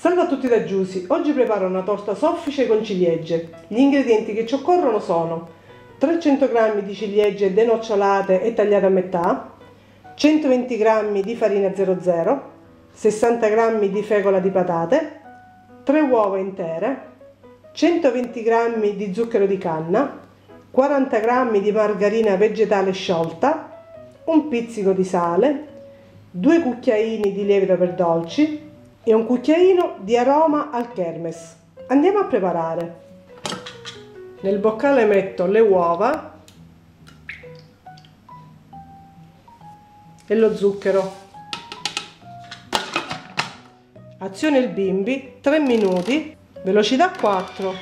Salve a tutti da Giusy, oggi preparo una torta soffice con ciliegie. Gli ingredienti che ci occorrono sono 300 g di ciliegie denocciolate e tagliate a metà, 120 g di farina 00, 60 g di fecola di patate, 3 uova intere, 120 g di zucchero di canna, 40 g di margarina vegetale sciolta, un pizzico di sale, 2 cucchiaini di lievito per dolci e un cucchiaino di aroma al kermes. Andiamo a preparare. Nel boccale metto le uova e lo zucchero. Aziono il bimbi 3 minuti, velocità 4.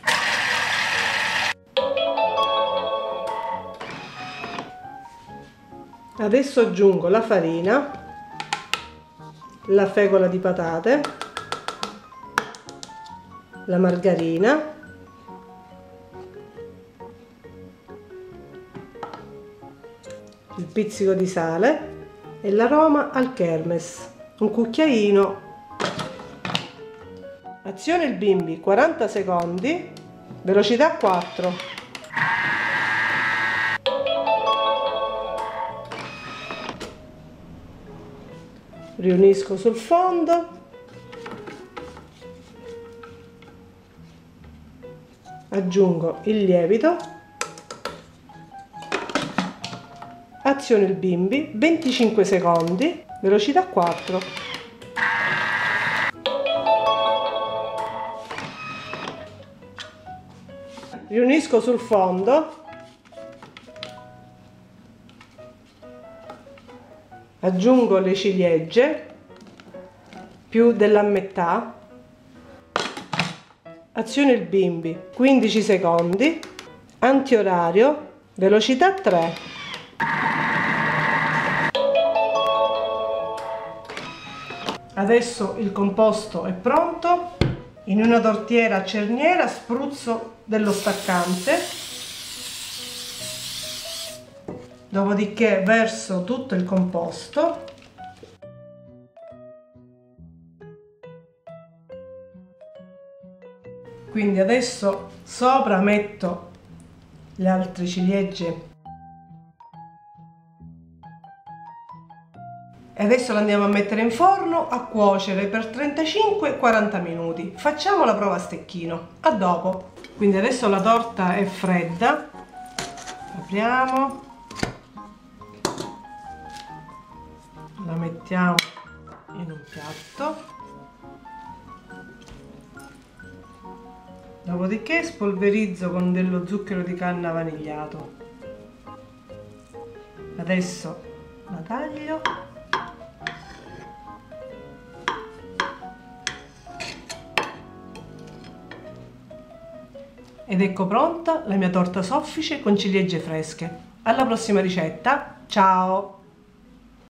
Adesso aggiungo la farina, la fecola di patate, la margarina, il pizzico di sale e l'aroma al kermes, un cucchiaino. Azione il bimbi 40 secondi, velocità 4. Riunisco sul fondo, aggiungo il lievito, aziono il bimbi 25 secondi, velocità 4. Riunisco sul fondo, aggiungo le ciliegie più della metà, aziono il bimbi 15 secondi, antiorario, velocità 3. Adesso il composto è pronto. In una tortiera cerniera spruzzo dello staccante, dopodiché verso tutto il composto. Quindi adesso sopra metto le altre ciliegie e adesso lo andiamo a mettere in forno a cuocere per 35-40 minuti. Facciamo la prova a stecchino. A dopo. Quindi adesso la torta è fredda, apriamo, la mettiamo in un piatto, dopodiché spolverizzo con dello zucchero di canna vanigliato. Adesso la taglio ed ecco pronta la mia torta soffice con ciliegie fresche. Alla prossima ricetta, ciao!